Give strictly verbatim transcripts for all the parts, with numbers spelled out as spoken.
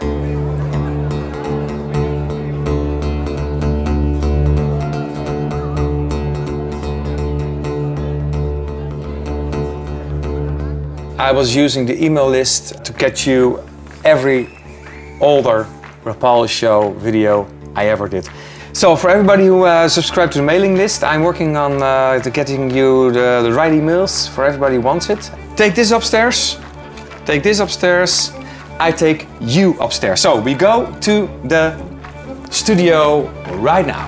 I was using the email list to get you every older Rapalje show video I ever did. So for everybody who uh, subscribed to the mailing list, I'm working on uh, to getting you the, the right emails for everybody who wants it. Take this upstairs, take this upstairs, I take you upstairs. So we go to the studio right now.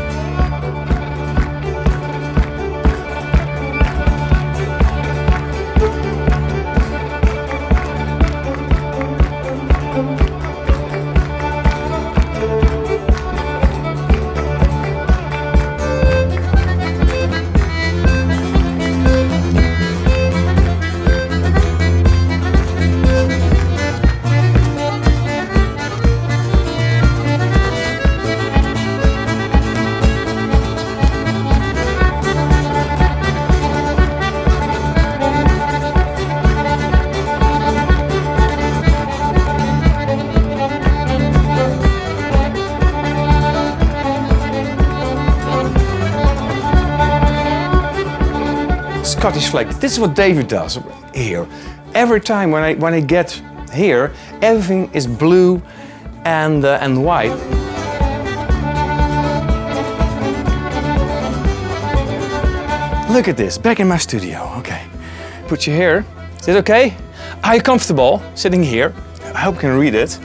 Scottish flag. This is what David does here. Every time when I when I get here, everything is blue and uh, and white. Look at this, back in my studio. Okay, put you here. Is it okay? Are you comfortable sitting here? I hope you can read it.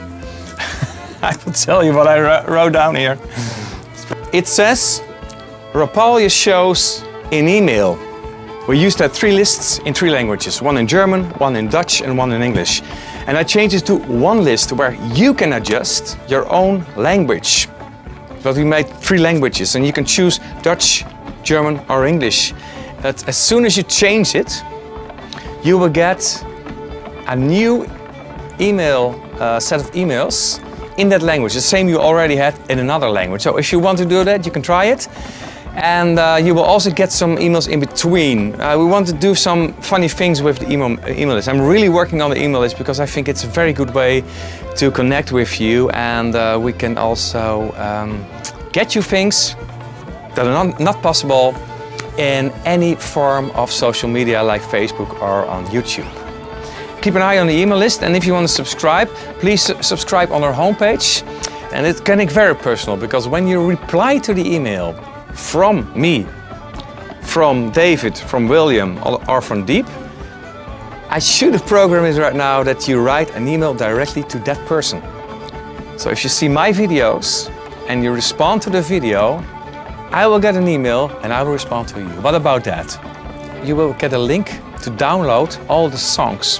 I will tell you what I wrote down here. It says Rapalje shows in email. We used that three lists in three languages, one in German, one in Dutch and one in English. And I changed it to one list where you can adjust your own language. But we made three languages and you can choose Dutch, German or English. That as soon as you change it, you will get a new email, uh, set of emails in that language, the same you already had in another language. So if you want to do that, you can try it. And uh, you will also get some emails in between. Uh, we want to do some funny things with the email, email list. I'm really working on the email list because I think it's a very good way to connect with you, and uh, we can also um, get you things that are not, not possible in any form of social media like Facebook or on YouTube. Keep an eye on the email list, and if you want to subscribe, please su subscribe on our homepage. And it's getting very personal because when you reply to the email from me, from David, from William or from Deep, I should have programmed it right now that you write an email directly to that person. So if you see my videos and you respond to the video, I will get an email and I will respond to you. What about that? You will get a link to download all the songs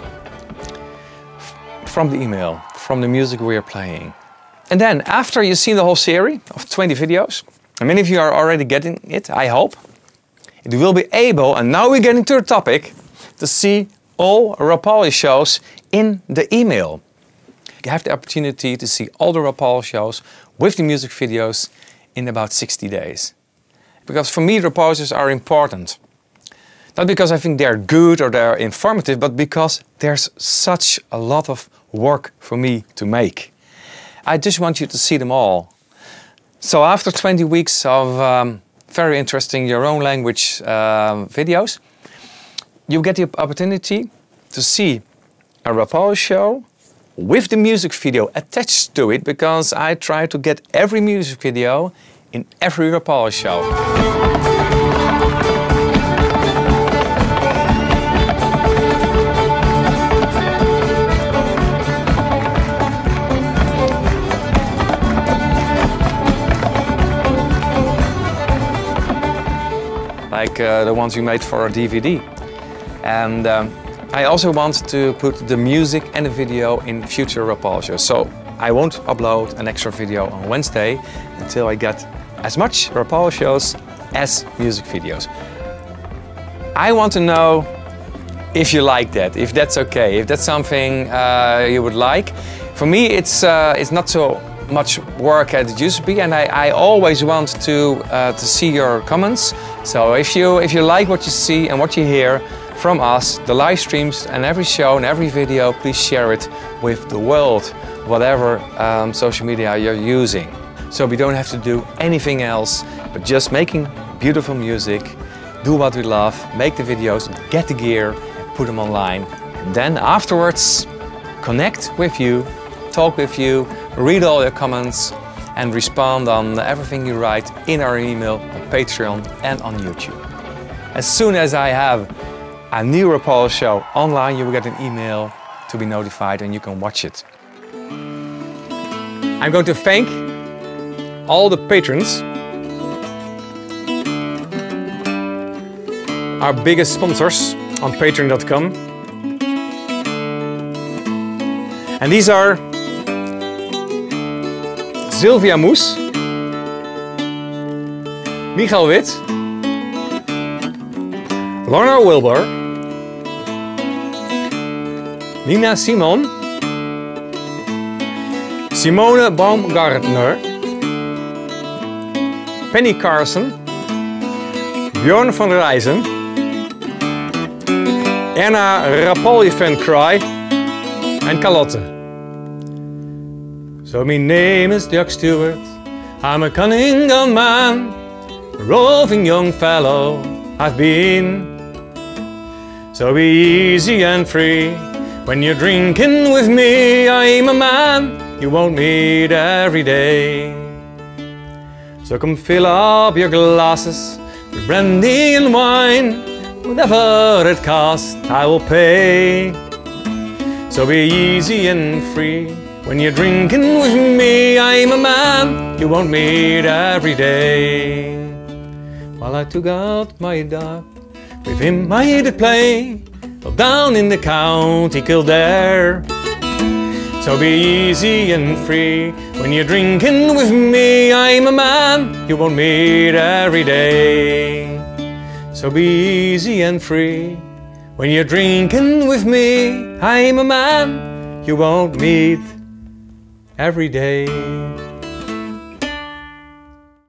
from the email, from the music we are playing. And then after you've seen the whole series of twenty videos, and many of you are already getting it, I hope, it will be able, and now we're getting to the topic, to see all Rapalje shows in the email. You have the opportunity to see all the Rapalje shows with the music videos in about sixty days. Because for me, Rapaljes are important. Not because I think they're good or they're informative, but because there's such a lot of work for me to make. I just want you to see them all. So after twenty weeks of um, very interesting your own language uh, videos, you get the opportunity to see a Rapalje show with the music video attached to it, because I try to get every music video in every Rapalje show. Like uh, the ones we made for a D V D. And um, I also want to put the music and the video in future Rapalje. So I won't upload an extra video on Wednesday until I get as much Rapalje shows as music videos. I want to know if you like that, if that's okay, if that's something uh, you would like. For me, it's, uh, it's not so much work as it used to be, and I, I always want to uh, to see your comments. So if you if you like what you see and what you hear from us, the live streams and every show and every video, please share it with the world. whatever um, social media you're using. So we don't have to do anything else, but just making beautiful music, do what we love, make the videos, get the gear, and put them online. And then afterwards, connect with you, talk with you, read all your comments, and respond on everything you write in our email, on Patreon and on YouTube. As soon as I have a new Rapalje show online, you will get an email to be notified and you can watch it. I'm going to thank all the patrons, our biggest sponsors on patreon dot com. And these are Sylvia Moes, Michael Witt, Lorna Wilbur, Nina Simon, Simone Baumgartner, Penny Carson, Bjorn van Rijzen, Anna Rapalje van Cry, and Carlotte. So my name is Jack Stewart, I'm a cunning young man, a roving young fellow I've been. So be easy and free, when you're drinking with me, I'm a man you won't meet every day. So come fill up your glasses with brandy and wine, whatever it costs I will pay. So be easy and free, when you're drinking with me, I'm a man you won't meet every day. While I took out my dog, with him I did play, well down in the county Kildare. So be easy and free, when you're drinking with me, I'm a man you won't meet every day. So be easy and free, when you're drinking with me, I'm a man you won't meet every day.